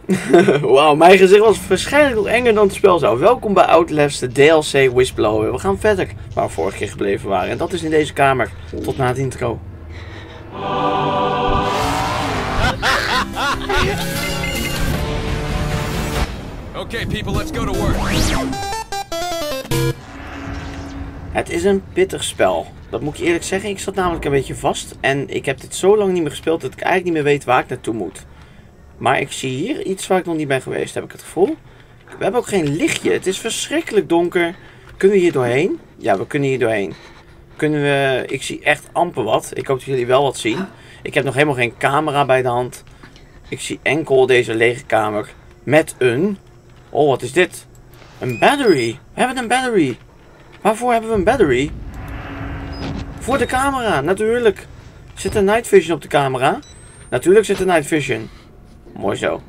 Wauw, mijn gezicht was waarschijnlijk nog enger dan het spel zelf. Welkom bij Outlast, de DLC Whistleblower. We gaan verder waar we vorige keer gebleven waren. En dat is in deze kamer. Tot na het intro. Okay, people, let's go to work. Het is een pittig spel. Dat moet ik eerlijk zeggen. Ik zat namelijk een beetje vast. En ik heb dit zo lang niet meer gespeeld dat ik eigenlijk niet meer weet waar ik naartoe moet. Maar ik zie hier iets waar ik nog niet ben geweest, heb ik het gevoel. We hebben ook geen lichtje. Het is verschrikkelijk donker. Kunnen we hier doorheen? Ja, we kunnen hier doorheen. Kunnen we... Ik zie echt amper wat. Ik hoop dat jullie wel wat zien. Ik heb nog helemaal geen camera bij de hand. Ik zie enkel deze lege kamer. Met een... Oh, wat is dit? Een battery. We hebben een battery. Waarvoor hebben we een battery? Voor de camera, natuurlijk. Zit er night vision op de camera? Natuurlijk zit er night vision. Mooi zo.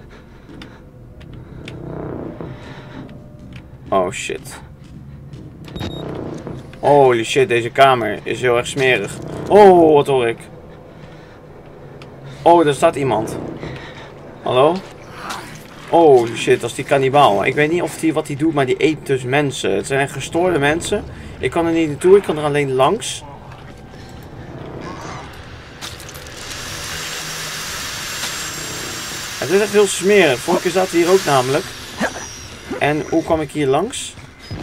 Oh shit. Holy shit, deze kamer is heel erg smerig. Oh, wat hoor ik? Oh, daar staat iemand. Hallo? Holy shit, dat is die kannibaal. Ik weet niet of wat hij doet, maar die eet dus mensen. Het zijn gestoorde mensen. Ik kan er niet naartoe, ik kan er alleen langs. Het is echt heel smerig. Vorige keer zat hij hier ook namelijk. En hoe kwam ik hier langs?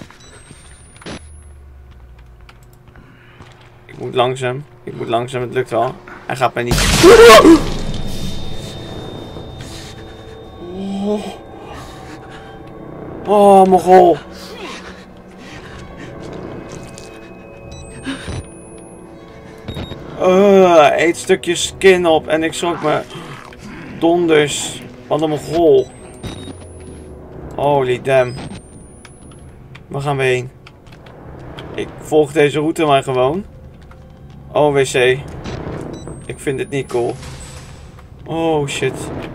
Ik moet langzaam. Ik moet langzaam, het lukt wel. Hij gaat mij niet... Oh, Mogol. Eet stukjes skin op en ik schrok me donders. Wat een Mogol. Holy damn. Waar gaan we heen? Ik volg deze route maar gewoon. Oh, wc. Ik vind het niet cool. Oh, shit.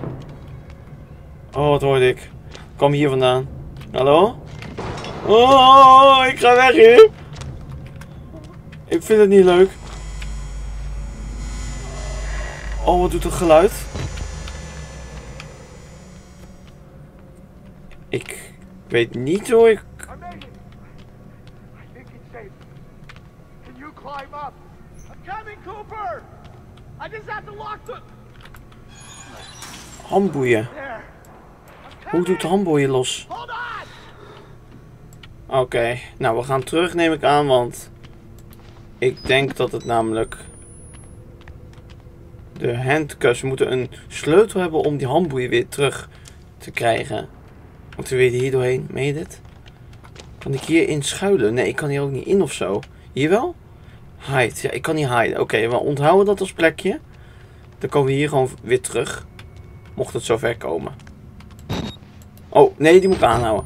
Oh, wat hoorde ik? Kom hier vandaan. Hallo? Oh, ik ga weg hier. Ik vind het niet leuk. Oh, wat doet het geluid? Ik weet niet hoe ik... Handboeien. Hoe doet de handboeien los? Oké, nou we gaan terug neem ik aan, want ik denk dat het namelijk de handcuffs, we moeten een sleutel hebben om die handboeien weer terug te krijgen. Moeten we weer hier doorheen? Meen je dit? Kan ik hierin schuilen? Nee, ik kan hier ook niet in of zo. Hier wel? Hide. Ja, ik kan niet hiden. Oké, we onthouden dat als plekje. Dan komen we hier gewoon weer terug. Mocht het zover komen. Oh, nee, die moet ik aanhouden.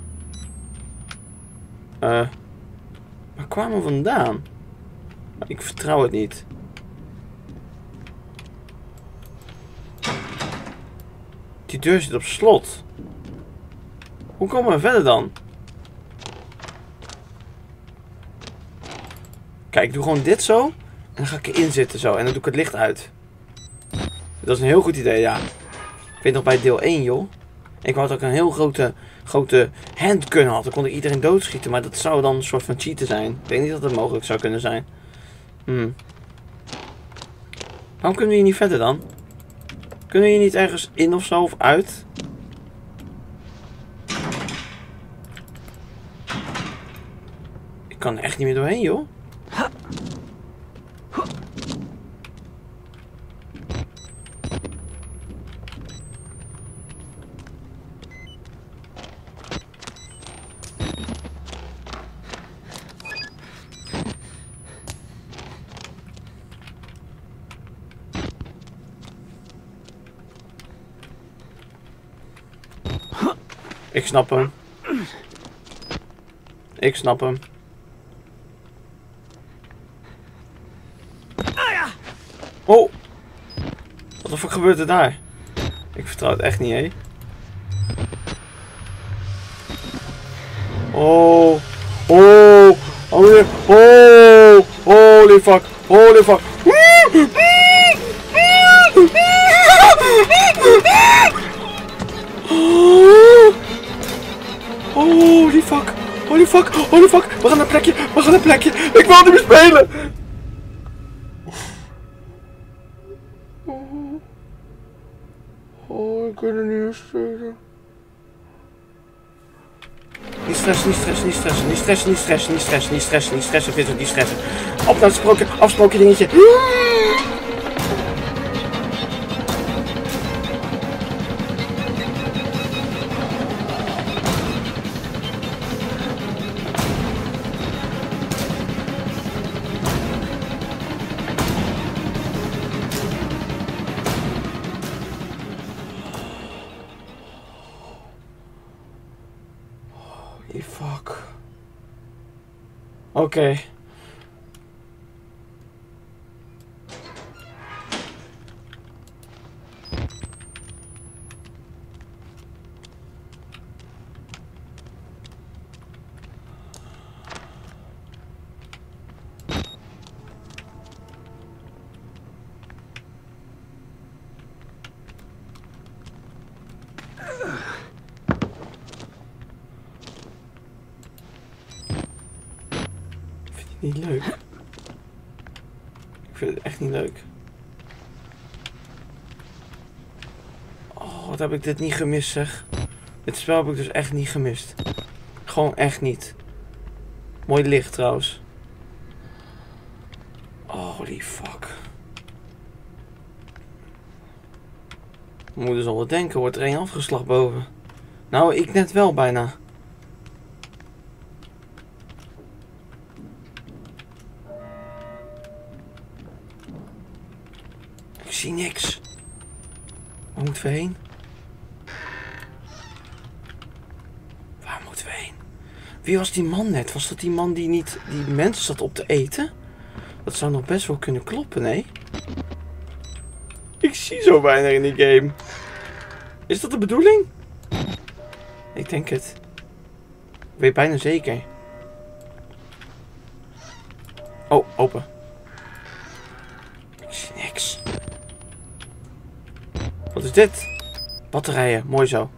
Waar kwamen we vandaan? Ik vertrouw het niet. Die deur zit op slot. Hoe komen we verder dan? Kijk, ik doe gewoon dit zo. En dan ga ik erin zitten zo. En dan doe ik het licht uit. Dat is een heel goed idee, ja. Ik weet nog bij deel 1, joh. Ik had ook een heel grote handgun had. Dan kon ik iedereen doodschieten. Maar dat zou dan een soort van cheaten zijn. Ik denk niet dat het mogelijk zou kunnen zijn. Waarom kunnen we hier niet verder dan? Kunnen we hier niet ergens in of zo of uit? Ik kan er echt niet meer doorheen, joh. Ik snap hem. Ik snap hem. Oh! Wat de fuck gebeurt er daar? Ik vertrouw het echt niet, hé. Oh! Oh! Oh! Oh! Holy fuck! Holy fuck! Oh! fuck, holy fuck. We gaan naar plekje, we gaan naar plekje. Ik wil niet meer spelen. Oh, ik kan er niet meer spelen. Niet stressen, niet stressen, niet stressen, niet stressen, niet stressen, niet stressen, niet stressen, niet stressen, Vincent, niet stressen. Op naar het afgesproken dingetje. Fuck. Oké. Niet leuk. Ik vind het echt niet leuk. Oh, wat heb ik dit niet gemist, zeg. Dit spel heb ik dus echt niet gemist. Gewoon echt niet. Mooi licht trouwens. Oh, holy fuck. Mijn moeder zal wel denken, wordt er één afgeslag boven. Nou, ik net wel bijna. Ik zie niks. Waar moeten we heen? Waar moeten we heen? Wie was die man net? Was dat die man die niet die mensen zat op te eten? Dat zou nog best wel kunnen kloppen, nee? Ik zie zo weinig in die game. Is dat de bedoeling? Ik denk het. Ik weet bijna zeker. Oh, open. Ik zie niks. Wat is dit? Batterijen, mooi zo.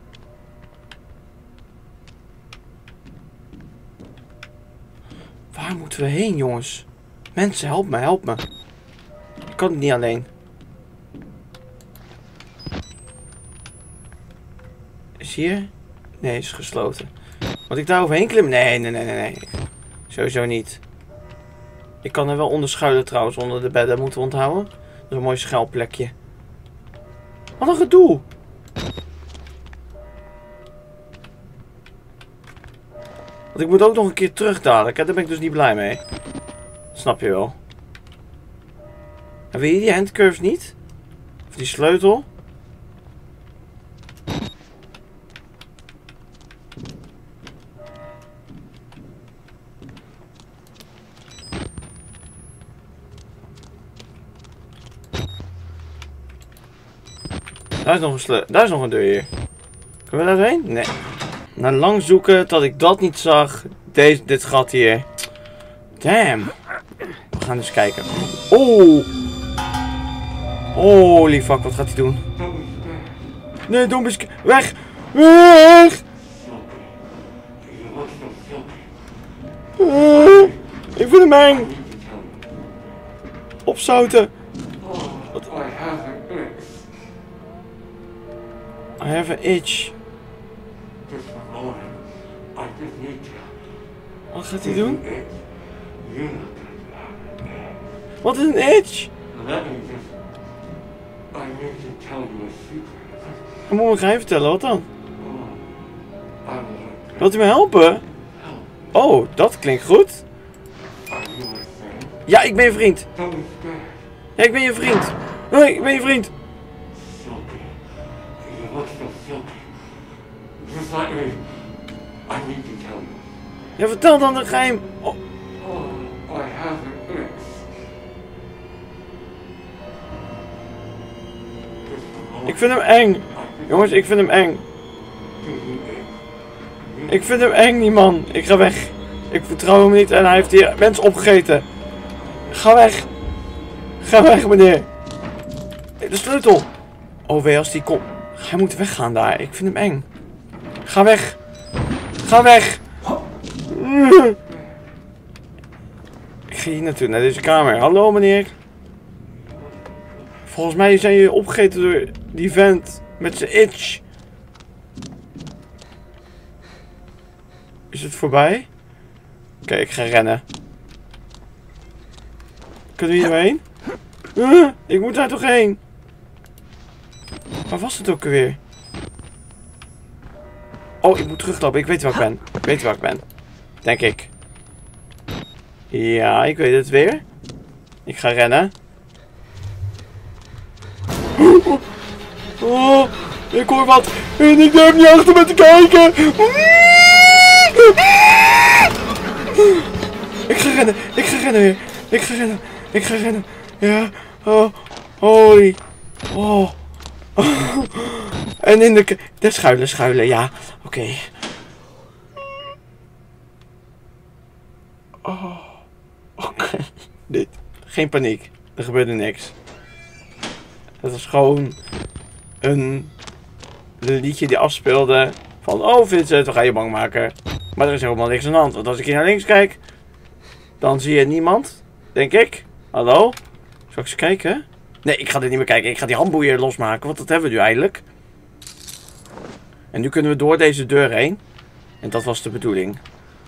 Waar moeten we heen, jongens? Mensen, help me, help me. Ik kan het niet alleen. Is hier? Nee, is gesloten. Moet ik daar overheen klimmen? Nee. Sowieso niet. Ik kan er wel onder schuilen trouwens, onder de bedden, moeten we onthouden. Dat is een mooi schuilplekje. Wat een gedoe! Want ik moet ook nog een keer terug dadelijk, hè? Daar ben ik dus niet blij mee. Snap je wel. En wil je die handcurves niet? Of die sleutel? Daar is nog een deur hier. Kunnen we daar heen? Nee. Naar lang zoeken tot ik dat niet zag. Dit gat hier. Damn. We gaan eens kijken. Oh. Holy fuck, wat gaat hij doen? Nee, don't be scared. Weg. Weg. Ik vind hem eng. Opzouten. I have an itch. Wat gaat hij doen? Wat is een itch? Hij moet me gaan vertellen, wat dan? Wilt u me helpen? Oh, dat klinkt goed. Ja, ik ben je vriend. Ja, ik ben je vriend. Hoi, ik ben je vriend. Ja, vertel dan de geheim. Oh. Ik vind hem eng. Jongens, ik vind hem eng. Ik vind hem eng, die man. Ik ga weg. Ik vertrouw hem niet en hij heeft hier mensen opgegeten. Ga weg. Ga weg, meneer. De sleutel. Oh, wee als die komt. Hij moet weggaan daar. Ik vind hem eng. Ga weg. Ga weg. Ik ga hier naartoe, naar deze kamer. Hallo meneer. Volgens mij zijn jullie opgegeten door die vent met zijn itch. Is het voorbij? Oké, ik ga rennen. Kunnen we hier doorheen? Ik moet daar toch heen? Waar was het ook alweer? Oh, ik moet teruglopen. Ik weet waar ik ben. Ik weet waar ik ben. Denk ik. Ja, ik weet het weer. Ik ga rennen. Oh, ik hoor wat. En ik durf niet achter me te kijken. Ik ga rennen. Ik ga rennen weer. Ik ga rennen. Ik ga rennen. Ja. Oh. Holy. Oh. En in de schuilen, ja. Oké. Oh. Oké. Dit. Geen paniek. Er gebeurde niks. Het was gewoon een liedje die afspeelde van... Oh Vincent, we gaan je bang maken. Maar er is helemaal niks aan de hand. Want als ik hier naar links kijk... Dan zie je niemand. Denk ik. Hallo? Zal ik eens kijken? Nee, ik ga dit niet meer kijken. Ik ga die handboeien losmaken. Want dat hebben we nu eindelijk. En nu kunnen we door deze deur heen. En dat was de bedoeling.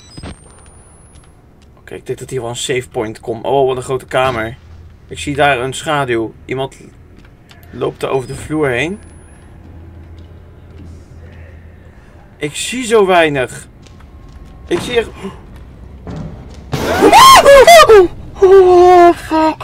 Oké, ik denk dat hier wel een save point komt. Oh, wat een grote kamer. Ik zie daar een schaduw. Iemand loopt er over de vloer heen. Ik zie zo weinig. Ik zie echt... Oh, fuck.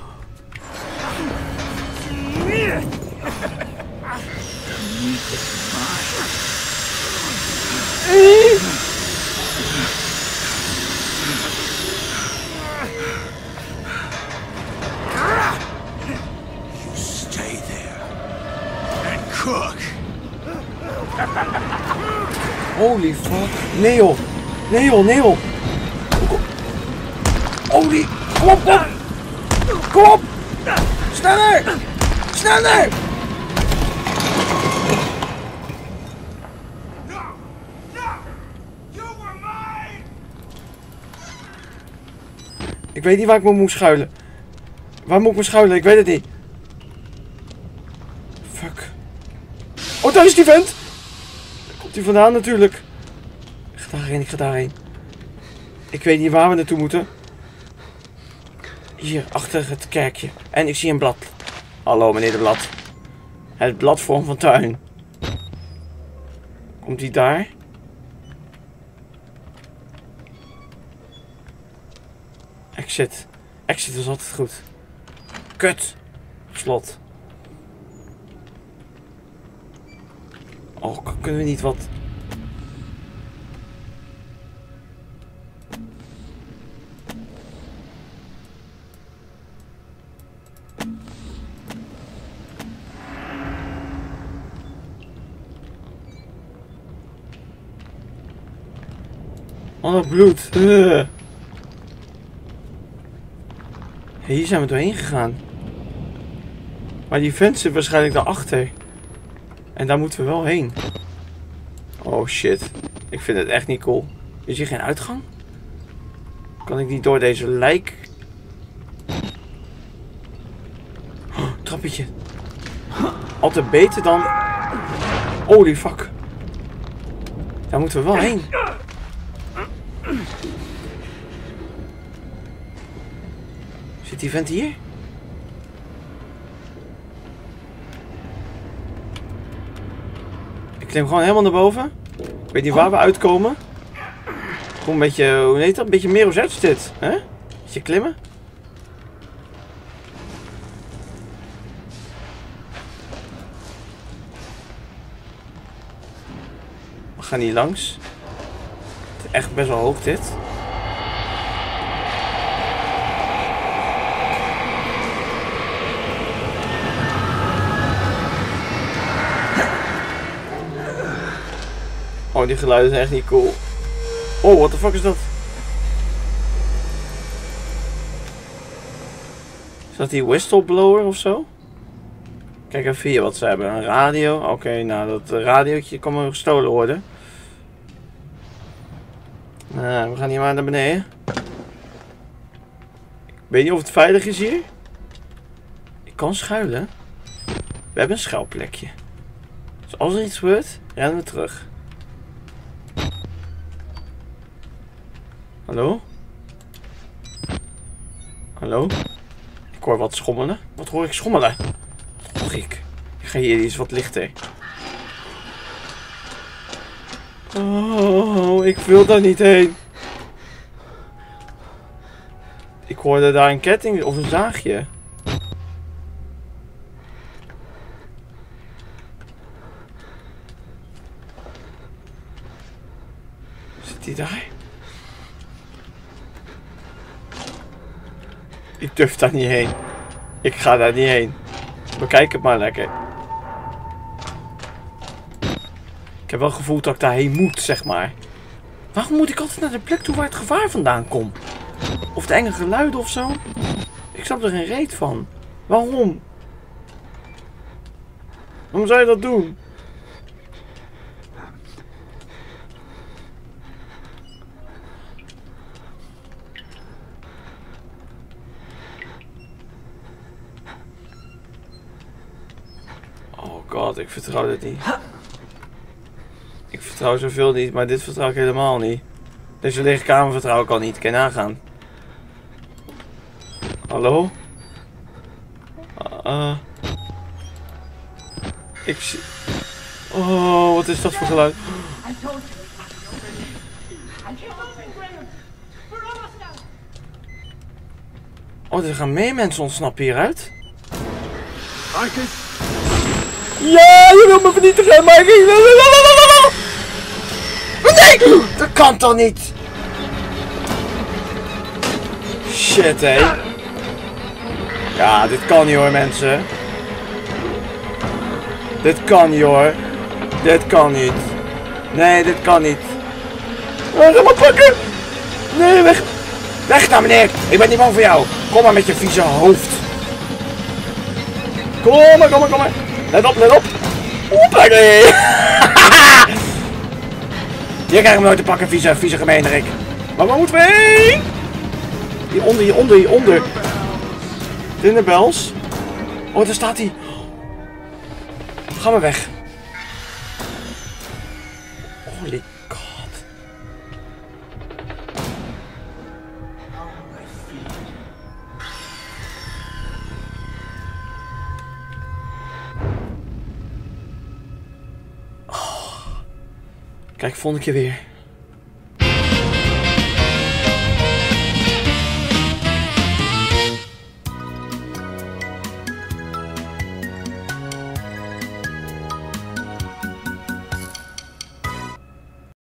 You stay there and cook. Holy fuck. Nee joh. Nee joh, nee joh. Holy. Kom op, kom. Kom op. Sneller. Sneller. Ik weet niet waar ik me moet schuilen. Waar moet ik me schuilen? Ik weet het niet. Fuck. Oh, daar is die vent. Daar komt hij vandaan natuurlijk. Ik ga daarheen, ik ga daarheen. Ik weet niet waar we naartoe moeten. Hier, achter het kerkje. En ik zie een blad. Hallo, meneer de blad. Het bladvorm van tuin. Komt hij daar? Exit. Exit is altijd goed. Kut. Slot. Oh, kunnen we niet wat... Oh, dat bloed. Hier zijn we doorheen gegaan. Maar die vent zit waarschijnlijk daarachter. En daar moeten we wel heen. Oh shit. Ik vind het echt niet cool. Is hier geen uitgang? Kan ik niet door deze lijk? Oh, trappetje. Altijd beter dan... Holy fuck. Daar moeten we wel heen. Zit die vent hier? Ik klim gewoon helemaal naar boven. Ik weet niet waar we uitkomen. Gewoon een beetje, hoe heet dat? Een beetje meer is dit, hè? Beetje klimmen. We gaan hier langs. Het is echt best wel hoog dit. Oh, die geluiden zijn echt niet cool. Oh, what the fuck is dat? Is dat die whistleblower of zo? Kijk even hier wat ze hebben. Een radio. Oké, nou dat radiootje kan maar gestolen worden. Nou, we gaan hier maar naar beneden. Ik weet niet of het veilig is hier. Ik kan schuilen. We hebben een schuilplekje. Dus als er iets gebeurt, rennen we terug. Hallo? Hallo? Ik hoor wat schommelen. Wat hoor ik schommelen? Wat hoor ik? Ik ga hier iets wat lichter. Oh, ik wil daar niet heen. Ik hoorde daar een ketting of een zaagje. Zit hij daar? Ik durf daar niet heen. Ik ga daar niet heen. Bekijk het maar lekker. Ik heb wel het gevoel dat ik daarheen moet, zeg maar. Waarom moet ik altijd naar de plek toe waar het gevaar vandaan komt? Of de enge geluiden of zo? Ik snap er geen reet van. Waarom? Waarom zou je dat doen? Oh god, ik vertrouw dit niet. Ik vertrouw zoveel niet, maar dit vertrouw ik helemaal niet. Deze lege kamer vertrouw ik al niet. Kan je nagaan. Hallo? Ik zie... Oh, wat is dat voor geluid? Oh, er gaan meer mensen ontsnappen hieruit. Ja, je wil me vernietigen, maar ik... Nee! Dat kan toch niet? Shit, hé. Ja, dit kan niet hoor, mensen. Dit kan niet hoor. Dit kan niet. Nee, dit kan niet. Oh, ga maar pakken. Nee, weg. Weg nou, meneer. Ik ben niet bang voor jou. Kom maar met je vieze hoofd. Kom maar, kom maar, kom maar. Let op, let op. Hoppakee. Je krijgt hem nooit te pakken, vieze gemeenerik. Maar waar moeten we heen? Hieronder, hieronder, hieronder. Dinnerbels. Oh, daar staat hij. Ga maar weg. Holy god. Oh. Kijk, volgende keer weer.